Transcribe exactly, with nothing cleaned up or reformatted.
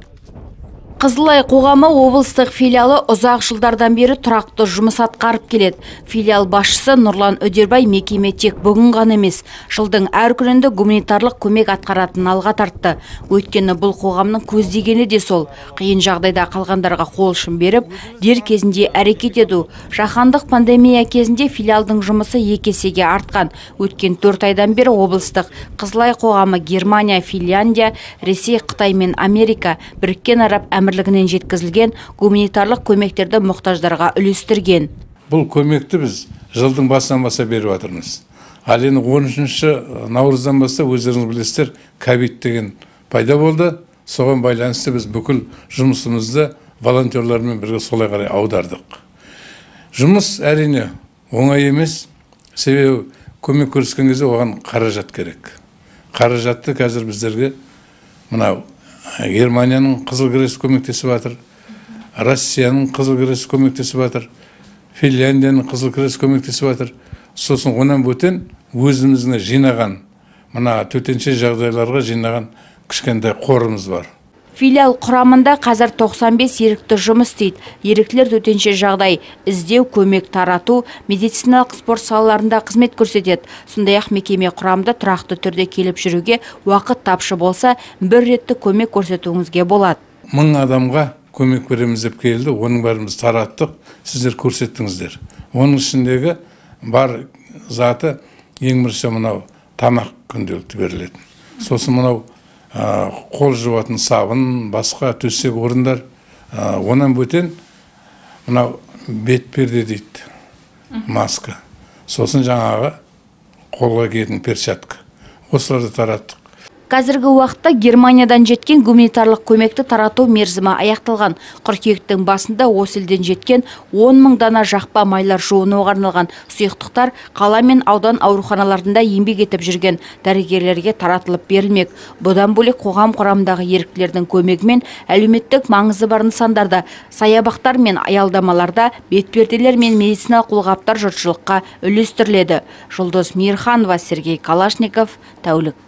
Қызылай қоғамы облыстық филиалы ұзақ жылдардан бері тұрақты жұмыс атқарып келеді. Филиал басшысы Нұрлан Өдербай мекеме тек бүгін ғана емес, жылдың әр күнінде гуманитарлық көмек атқаратын алға тартты. Өйткені бұл қоғамның көздегені де сол. Қиын жағдайда қалғандарға қол ұшын беріп, дер кезінде әрекет ету. Жаһандық пандемия кезінде филиалдың жұмысы екі есеге артқан. Өткен төрт айдан бері облыстық Қызылай қоғамы Германия, Финляндия, Ресей, Қытай мен Америка, Біріккен Араб әмірлігінен жеткізілген гуманитарлық көмектерді мұқтаждарға үлестірген. Бұл көмекті біз жылдың басынан баса беріп жатырмыз. Ал енді он үшінші наурыздан бастап өздеріңіз білесіздер, ковид деген пайда болды. Соған байланысты біз бүкіл жұмысымызды волонтерлармен бірге солай қарай аудардық. Жұмыс әрине оңай емес, себебі көмек көрсеткен кезде оған қаражат керек. Қаражатты қазір біздерге мынау Германияның Қызыл Крест көмектесіп жатыр, Россияның Қызыл Крест көмектесіп жатыр, Финляндияның Қызыл Крест көмектесіп жатыр. Сосын онан бөтен өзіміздің жинаған, мына төтенше жағдайларға жинаған кішкентай қорымыз бар. Филиал құрамында қазір тоқсан бес ерікті жұмыс істейді. Еріктілер төтенше жағдай, іздеу, көмек тарату, медициналық спорт салаларында қызмет көрсетеді. Сондай-ақ мекеме құрамында тұрақты түрде келіп жүруге уақыт тапшы болса, бір ретті көмек көрсетуіңізге болады. Мың адамға көмек береміз деп келді, оның бәріміз тараттық, сіздер көрсеттіңіздер. Оның ішіндегі бар заты ең бірінші мынау тамақ күнделікті берілетін. Сосын мынау қол жуатын сабын, басқа төсек орындар, онан бөтен мынау бетперде дейді, маска. Сосын жаңағы қолға киетін перчатка. Осыларды тараттық. Қазіргі уақытта Германиядан жеткен гуманитарлық көмекті тарату мерзімі аяқталған. Қыркүйектің басында осы елден жеткен он мың дана жақпа майлар жуынуға арналған сұйықтықтар қала мен аудан ауруханаларында еңбек етіп жүрген дәрігерлерге таратылып берілмек. Бұдан бөлек қоғам құрамындағы еріктілердің көмегімен әлеуметтік маңызы бар нысандарда, саябақтар мен аялдамаларда бетперделер мен медициналық қолғаптар жұртшылыққа үлестіріледі. Жұлдыз Мейірханова, Сергей Калашников, тәулік.